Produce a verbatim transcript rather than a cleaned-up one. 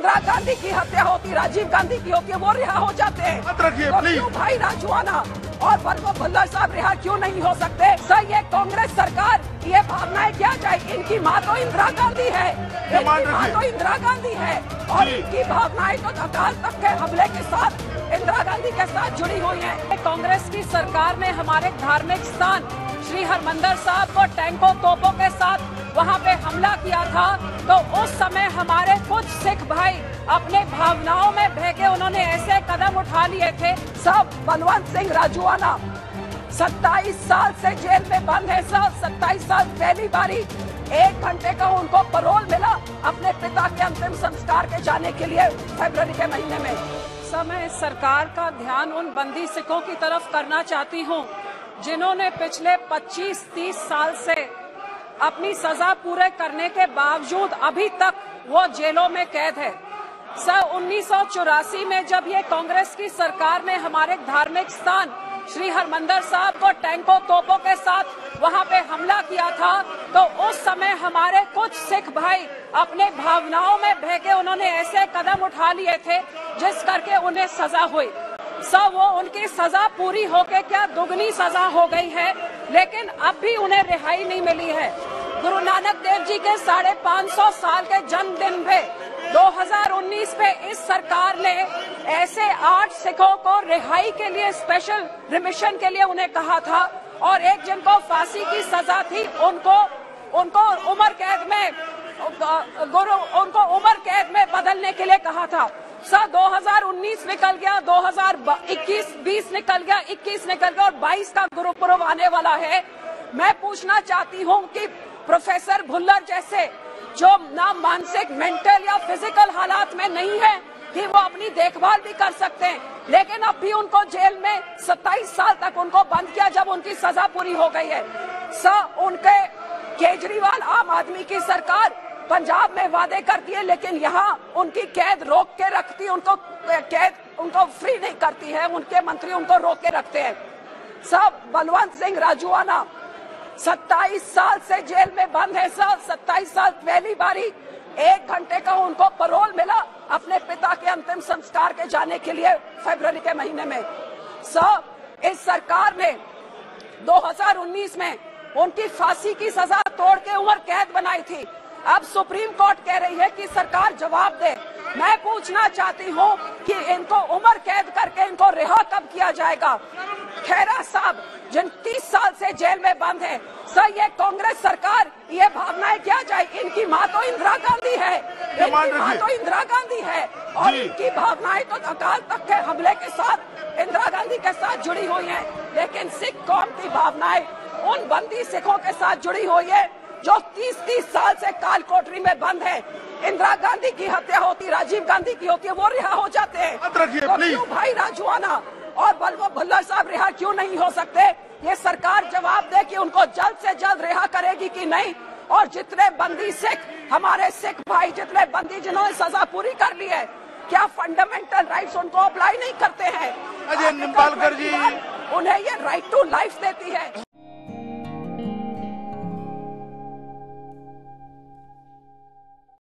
इंदिरा गांधी की हत्या होती, राजीव गांधी की होती है, वो रिहा हो जाते हैं। मत रखिए तो प्लीज। क्यों भाई राजवाना और वल्लभ भुल्लर साहब रिहा क्यों नहीं हो सकते? सर ये कांग्रेस सरकार ये भावनाएं क्या चाहिए? इनकी माँ तो इंदिरा गांधी है, इनकी माँ तो इंदिरा गांधी है और इनकी भावनाएं तो अकाल तख्त के हमले के साथ इंदिरा गांधी के साथ जुड़ी हुई है। कांग्रेस की सरकार ने हमारे धार्मिक स्थान श्री हरमंदिर साहब को टैंकों तोपों के साथ वहां पे हमला किया था, तो उस समय हमारे कुछ सिख भाई अपने भावनाओं में बहके उन्होंने ऐसे कदम उठा लिए थे। सब बलवंत सिंह राजूआना सत्ताईस साल से जेल में बंद है। सब सत्ताईस साल पहली बारी एक घंटे का उनको पैरोल मिला अपने पिता के अंतिम संस्कार के जाने के लिए फरवरी के महीने में। समय सरकार का ध्यान उन बंदी सिखों की तरफ करना चाहती हूँ जिन्होंने पिछले पच्चीस तीस साल से अपनी सजा पूरे करने के बावजूद अभी तक वो जेलों में कैद है। सन उन्नीस सौ चौरासी में जब ये कांग्रेस की सरकार ने हमारे धार्मिक स्थान श्री हरमंदिर साहब को टैंकों तोपों के साथ वहां पे हमला किया था, तो उस समय हमारे कुछ सिख भाई अपने भावनाओं में बहके उन्होंने ऐसे कदम उठा लिए थे जिस करके उन्हें सजा हुई। सब वो उनकी सजा पूरी होके क्या दुगनी सजा हो गई है, लेकिन अब भी उन्हें रिहाई नहीं मिली है। गुरु नानक देव जी के साढ़े पाँच सौ साल के जन्मदिन पे दो हज़ार उन्नीस में इस सरकार ने ऐसे आठ सिखों को रिहाई के लिए स्पेशल रिमिशन के लिए उन्हें कहा था, और एक जिनको फांसी की सजा थी उनको उनको उम्र कैद में गुरु उनको उम्र कैद में बदलने के लिए कहा था। सर दो हज़ार उन्नीस निकल गया, दो हज़ार इक्कीस बीस निकल गया, इक्कीस निकल गया और बाईस का गुरुपुरब आने वाला है। मैं पूछना चाहती हूँ कि प्रोफेसर भुल्लर जैसे जो ना मानसिक मेंटल या फिजिकल हालात में नहीं है कि वो अपनी देखभाल भी कर सकते हैं, लेकिन अब भी उनको जेल में सत्ताईस साल तक उनको बंद किया जब उनकी सजा पूरी हो गई है। सर उनके केजरीवाल आम आदमी की सरकार पंजाब में वादे करती है, लेकिन यहाँ उनकी कैद रोक के रखती है, उनको कैद उनको फ्री नहीं करती है, उनके मंत्री उनको रोक के रखते हैं। सब बलवंत सिंह राजूआना सत्ताईस साल से जेल में बंद है। सब सत्ताईस साल पहली बारी एक घंटे का उनको पैरोल मिला अपने पिता के अंतिम संस्कार के जाने के लिए फरवरी के महीने में। सब इस सरकार ने दो हज़ार उन्नीस में उनकी फांसी की सजा तोड़ के उम्र कैद बनाई थी। अब सुप्रीम कोर्ट कह रही है कि सरकार जवाब दे। मैं पूछना चाहती हूँ कि इनको उम्र कैद करके इनको रिहा कब किया जाएगा? खेरा साहब जिन तीस साल से जेल में बंद है। सर ये कांग्रेस सरकार ये भावनाएं क्या चाहिए? इनकी माँ तो इंदिरा गांधी है, इनकी माँ तो इंदिरा गांधी है और इनकी भावनाएं तो अकाल तख्त के हमले के साथ इंदिरा गांधी के साथ जुड़ी हुई है, लेकिन सिख कौम की भावनाएं उन बंदी सिखों के साथ जुड़ी हुई है जो तीस तीस साल से काल कोठरी में बंद है। इंदिरा गांधी की हत्या होती, राजीव गांधी की होती है, वो रिहा हो जाते हैं। तो क्यों भाई राजवाना और वल्लभ भुल्लर साहब रिहा क्यों नहीं हो सकते? ये सरकार जवाब दे कि उनको जल्द से जल्द रिहा करेगी कि नहीं। और जितने बंदी सिख हमारे सिख भाई जितने बंदी जिन्होंने सजा पूरी कर ली है, क्या फंडामेंटल राइट्स उनको अप्लाई नहीं करते हैं? अजय निंबालकर जी उन्हें ये राइट टू लाइफ देती है।